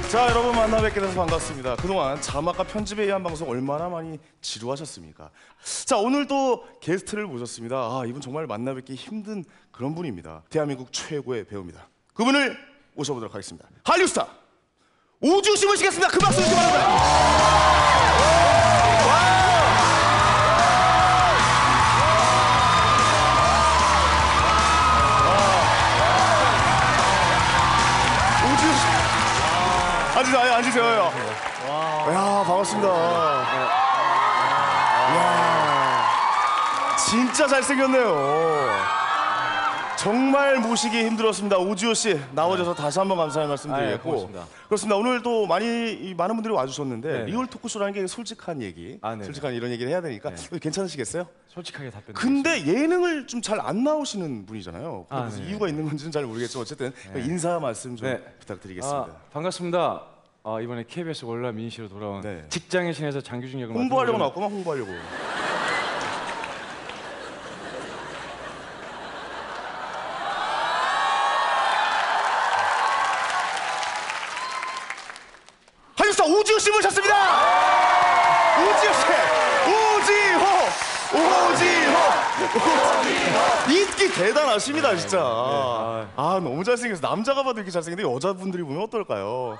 자, 여러분 만나 뵙게 돼서 반갑습니다. 그동안 자막과 편집에 의한 방송 얼마나 많이 지루하셨습니까? 자, 오늘도 게스트를 모셨습니다. 아, 이분 정말 만나 뵙기 힘든 그런 분입니다. 대한민국 최고의 배우입니다. 그분을 모셔보도록 하겠습니다. 한류 스타 오지호 씨 모시겠습니다. 그 박수 주시기 바랍니다. 앉으세요. 앉으세요. 야, 반갑습니다. 이야, 진짜 잘생겼네요. 정말 모시기 힘들었습니다. 오지호 씨 나와줘서 다시 한번 감사의 말씀드리겠고. 그렇습니다. 오늘 또 많은 분들이 와주셨는데 리얼 토크쇼라는 게 솔직한 얘기, 솔직한 이런 얘기를 해야 되니까 괜찮으시겠어요? 솔직하게 답변. 근데 예능을 좀 잘 안 나오시는 분이잖아요. 무슨 이유가 있는 건지는 잘 모르겠지만 어쨌든 인사 말씀 좀 부탁드리겠습니다. 반갑습니다. 이번에 KBS 월남 미니시로 돌아온 직장의 신에서 장규중 역을 홍보하려고 나왔구만. 홍보하려고. 한유스타 오지호 씨 모셨습니다. 오지호 씨, 오지호. 인기 대단하십니다, 진짜. 아, 너무 잘생겨서 남자가 봐도 이렇게 잘생겼는데 여자분들이 보면 어떨까요?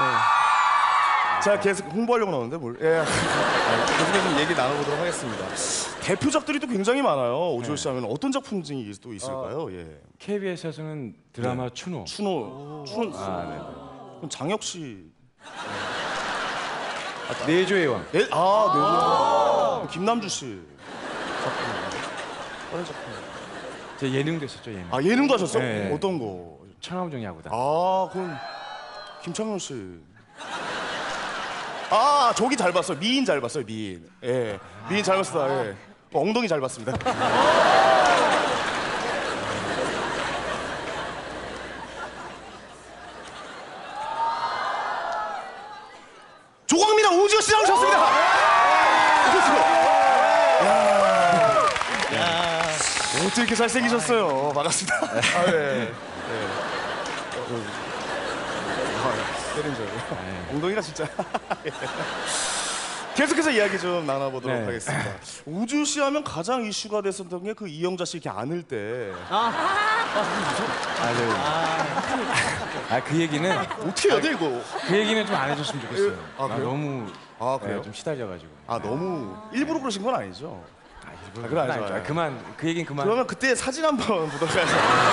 제가 계속 홍보하려고 나오는데 뭘? 계속해서 좀 얘기 나눠보도록 하겠습니다. 대표작들이 또 굉장히 많아요. 오지호 씨 하면 어떤 작품들이 또 있을까요? KBS에서는 드라마 추노. 그럼 장혁 씨. 내조의 왕. 내조. 김남주 씨. 다른 작품. 제 예능도 했었죠, 예능. 예능도 하셨어? 어떤 거? 천하무정 야구단. 그럼 김창현 씨. 저기 잘 봤어요. 미인 잘 봤어요, 미인. 미인 잘 봤습니다. 엉덩이 잘 봤습니다. 조광민이랑 오지호 씨 나오셨습니다. 어떻게 이렇게 잘생기셨어요? 반갑습니다. 때린 줄 알고. 엉덩이가 진짜. 계속해서 이야기 좀 나눠보도록 하겠습니다. 오지호 씨 하면 가장 이슈가 됐었던 게 그 이영자 씨 이렇게 안을 때. 그 얘기는 어떻게 해야 돼 이거? 그 얘기는 좀 안 해줬으면 좋겠어요. 그래요? 너무 그래요? 좀 시달려가지고. 너무 일부러 그러신 건 아니죠? 그건 아니죠. 그만, 그 얘기는 그만. 그러면 그때 사진 한번 보도록 하죠.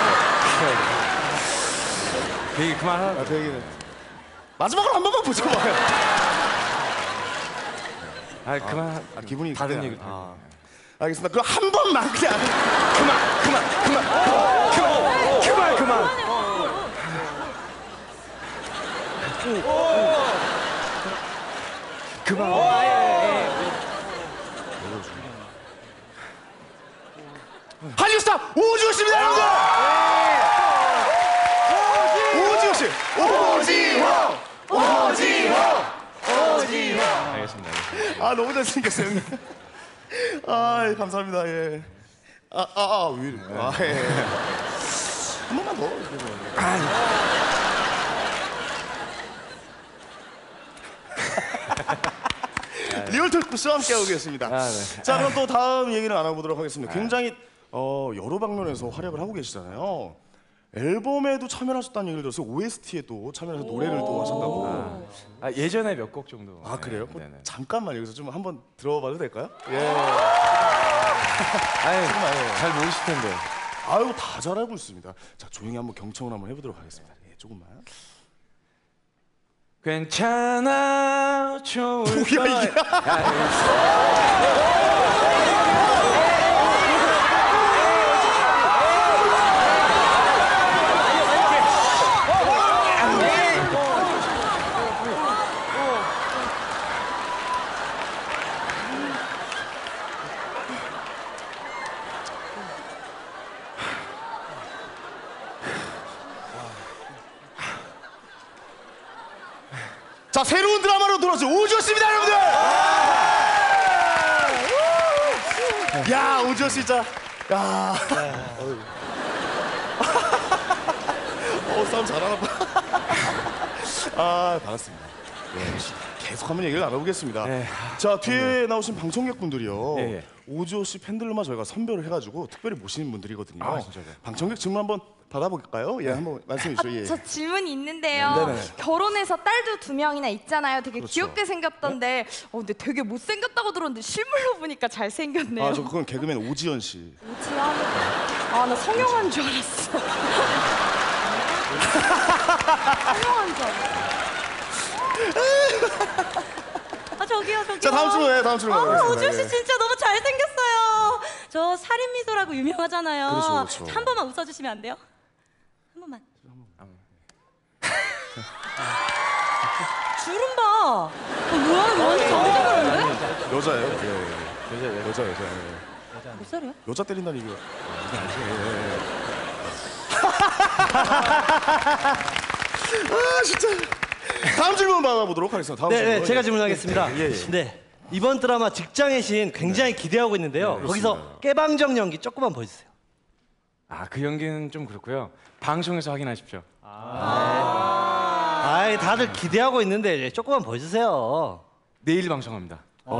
그 얘기 그만하라. 그 얘기는 마지막으로 한 번만 보죠. 그만. 기분이 다른 얘기. 알겠습니다. 그럼 한 번만 그냥 그만. 한류스타 오지호 씨입니다, 여러분들. 오지호 씨, 오지호. 알겠습니다. 너무 잘생겼어요, 형님. 감사합니다. 왜 이래? 한 번만 더. 리얼 토크쇼 함께하고 계십니다. 자, 그럼 또 다음 얘기를 나눠보도록 하겠습니다. 굉장히 여러 방면에서 활약을 하고 계시잖아요. 앨범에도 참여하셨다는 얘기를 들었어요. OST에도 참여해서 노래를 또 하셨다고. 예전에 몇 곡 정도. 그래요? 잠깐만 여기서 좀 한번 들어봐도 될까요? 잘 모르실 텐데. 다 잘하고 있습니다. 자, 조용히 한번 경청을 한번 해보도록 하겠습니다. 조금만. 괜찮아, 좋을 거야. 자, 새로운 드라마로 돌아왔죠. 오지호 씨입니다, 여러분들. 야, 오지호 씨 진짜. 야. 싸움 잘하나 봐. 아, 반갑습니다. 네, 계속 한번 얘기를 나눠보겠습니다. 네. 자, 뒤에 나오신 방청객분들이요. 예, 예. 오지호 씨 팬들로만 저희가 선별을 해가지고 특별히 모시는 분들이거든요. 아, 진짜요? 방청객 질문 한번 받아볼까요? 예, 한번 말씀해 주시죠. 예. 저 질문이 있는데요. 네네. 결혼해서 딸도 2명이나 있잖아요. 되게 그렇죠. 귀엽게 생겼던데, 근데 되게 못생겼다고 들었는데 실물로 보니까 잘생겼네요. 아, 저 그건 개그맨 오지연 씨. 오지연. 나 성형한 줄 알았어. 성형한 줄 알았어. 저기요. 자, 다음 질문, 다음 질문. 가겠습니다. 오지호 씨 예. 진짜 너무 잘생겼어요. 저 살인 미소라고 유명하잖아요. 그렇죠, 그렇죠. 한 번만 웃어주시면 안 돼요? 한 번만. 주름 봐. 뭐야 이거 완전 정상인데? 여자예요? 예. 여자. 몇 살이야? 여자 때린다는 얘기가. 아, 진짜. 다음 질문 받아보도록 하겠습니다. 다음 네, 질문. 제가 질문하겠습니다. 예. 네, 이번 드라마 직장의 신 굉장히 기대하고 있는데요. 거기서 깨방정 연기 조금만 보여주세요. 아, 그 연기는 좀 그렇고요. 방송에서 확인하십시오. 아이, 다들 기대하고 있는데 조금만 보여주세요. 내일 방송합니다.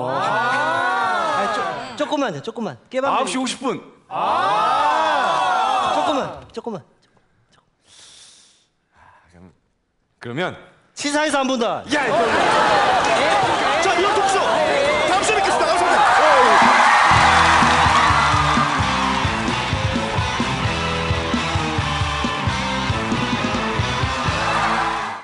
조금만요, 조금만. 깨방정 9시 50분. 조금만. 그러면 시사에서 한 번 더. 야,